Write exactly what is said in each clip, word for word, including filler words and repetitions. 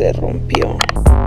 se rompió.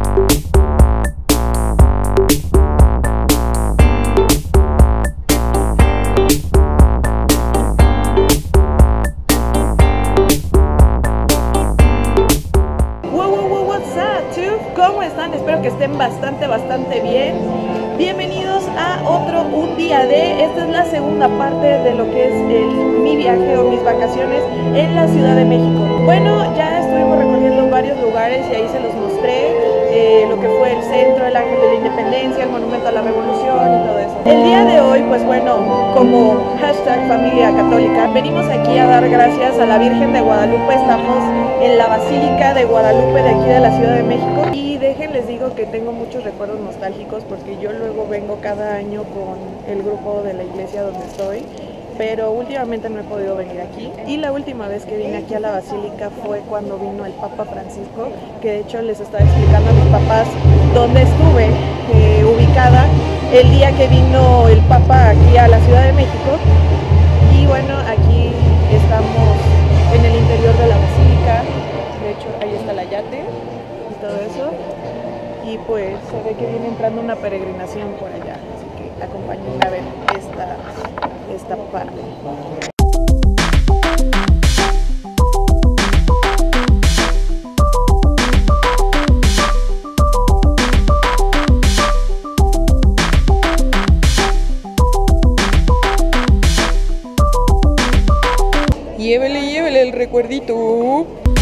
¿Cómo están? Espero que estén bastante, bastante bien. Bienvenidos a otro Un Día de. Esta es la segunda parte de lo que es el, mi viaje o mis vacaciones en la Ciudad de México. Bueno, ya estuvimos recorriendo varios lugares y ahí se los mostré. Eh, lo que fue el centro, el Ángel de la Independencia, el Monumento a la Revolución y todo eso. El día de hoy, pues bueno, como hashtag familia católica, venimos aquí a dar gracias a la Virgen de Guadalupe. Estamos en la Basílica de Guadalupe de aquí de la Ciudad de México. Y déjenles digo que tengo muchos recuerdos nostálgicos porque yo luego vengo cada año con el grupo de la iglesia donde estoy, pero últimamente no he podido venir aquí. Y la última vez que vine aquí a la Basílica fue cuando vino el Papa Francisco, que de hecho les estaba explicando a mis papás dónde estuve eh, ubicada el día que vino el Papa aquí a la Ciudad de México. Y bueno, aquí estamos en el interior de la Basílica, de hecho ahí está la yate y todo eso. Y pues se ve que viene entrando una peregrinación por allá, así que acompáñenme a ver esta, esta parte. Llévele, llévele el recuerdito.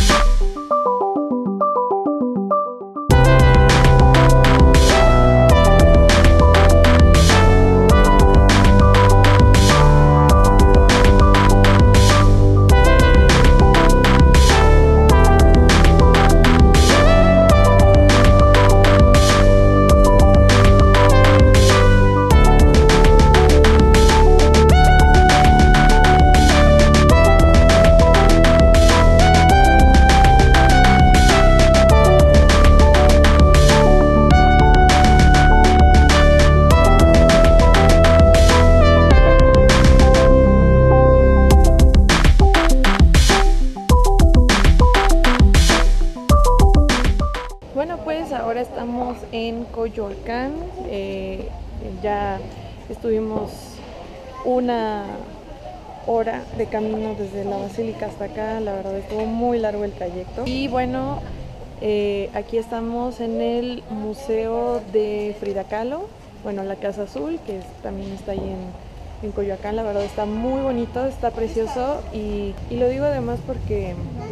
Bueno, pues ahora estamos en Coyoacán. Eh, ya estuvimos una hora de camino desde la Basílica hasta acá. La verdad estuvo muy largo el trayecto. Y bueno, eh, aquí estamos en el Museo de Frida Kahlo. Bueno, la Casa Azul, que es, también está ahí en, en Coyoacán. La verdad está muy bonito, está precioso. Y, y lo digo además porque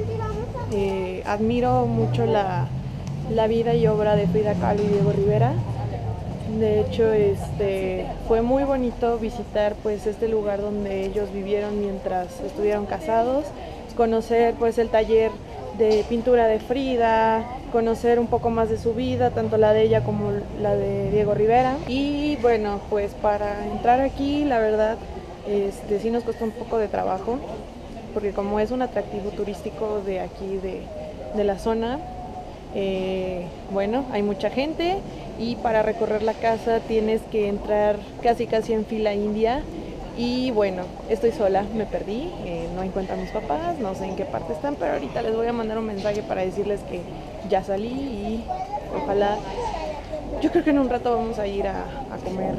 eh, admiro mucho la... la vida y obra de Frida Kahlo y Diego Rivera. De hecho, este, fue muy bonito visitar pues este lugar donde ellos vivieron mientras estuvieron casados, conocer pues el taller de pintura de Frida, conocer un poco más de su vida, tanto la de ella como la de Diego Rivera. Y bueno, pues para entrar aquí, la verdad, este, sí nos costó un poco de trabajo, porque como es un atractivo turístico de aquí, de, de la zona, Eh, bueno, hay mucha gente y para recorrer la casa tienes que entrar casi casi en fila india. Y bueno, estoy sola, me perdí, eh, no encuentro a mis papás, no sé en qué parte están, pero ahorita les voy a mandar un mensaje para decirles que ya salí y ojalá, yo creo que en un rato vamos a ir a, a comer.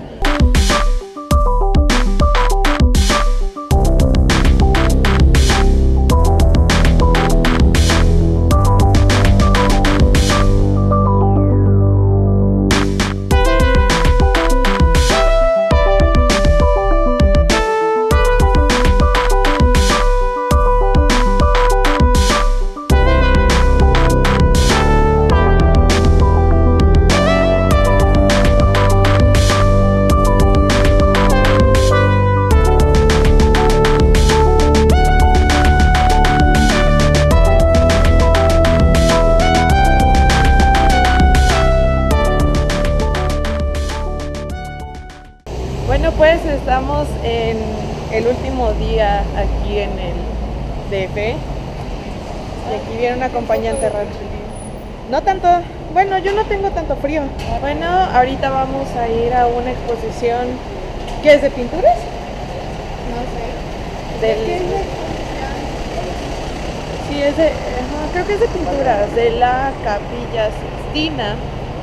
Bueno, pues estamos en el último día aquí en el D F y aquí viene un acompañante rancho. No tanto, bueno, yo no tengo tanto frío. Bueno, ahorita vamos a ir a una exposición. ¿Qué es de pinturas? No sé. Del... ¿Qué es de Sí, es de, ajá, creo que es de pinturas de la Capilla Sixtina.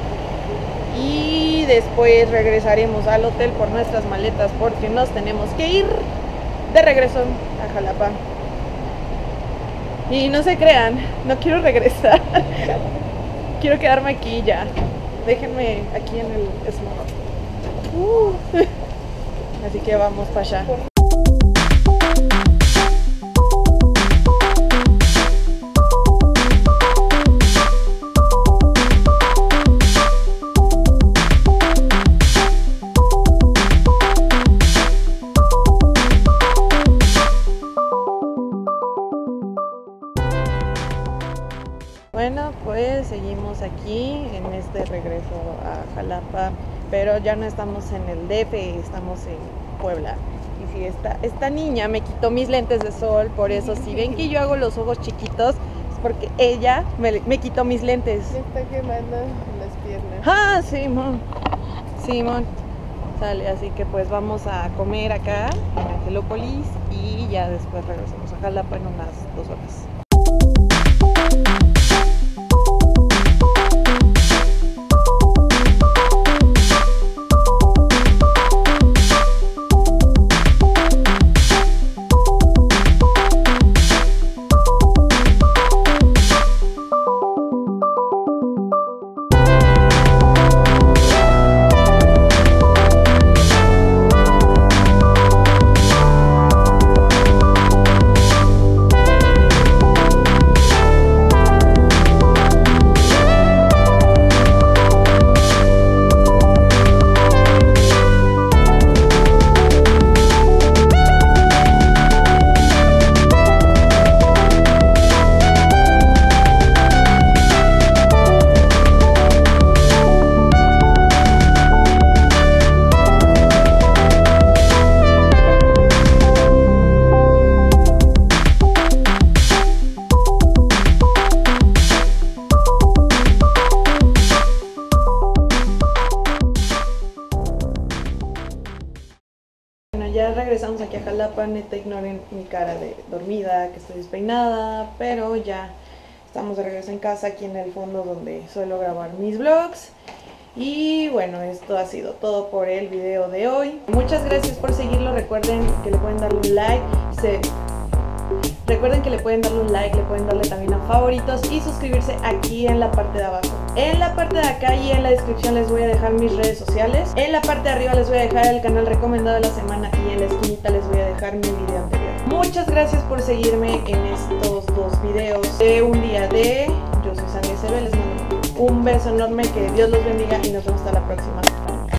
Y después regresaremos al hotel por nuestras maletas porque nos tenemos que ir de regreso a Jalapa. Y no se crean, no quiero regresar. Quiero quedarme aquí ya. Déjenme aquí en el smog. Uh. Así que vamos para allá. Bueno, pues seguimos aquí en este regreso a Jalapa, pero ya no estamos en el D F, estamos en Puebla. Y si esta, esta niña me quitó mis lentes de sol, por eso si ven que yo hago los ojos chiquitos, es porque ella me, me quitó mis lentes. Me está quemando las piernas. Ah, Simón, Simón. Sale, así que pues vamos a comer acá en Angelópolis y ya después regresamos a Jalapa en unas dos horas. Ya regresamos aquí a Jalapa, neta ignoren mi cara de dormida, que estoy despeinada, pero ya estamos de regreso en casa, aquí en el fondo donde suelo grabar mis vlogs. Y bueno, esto ha sido todo por el video de hoy. Muchas gracias por seguirlo, recuerden que le pueden darle un like, se... recuerden que le pueden darle un like, le pueden darle también a favoritos y suscribirse aquí en la parte de abajo. En la parte de acá y en la descripción les voy a dejar mis redes sociales. En la parte de arriba les voy a dejar el canal recomendado de la semana y en la esquinita les voy a dejar mi video anterior. Muchas gracias por seguirme en estos dos videos de un día de... Yo soy Sandy S B, les mando un beso enorme, que Dios los bendiga y nos vemos hasta la próxima.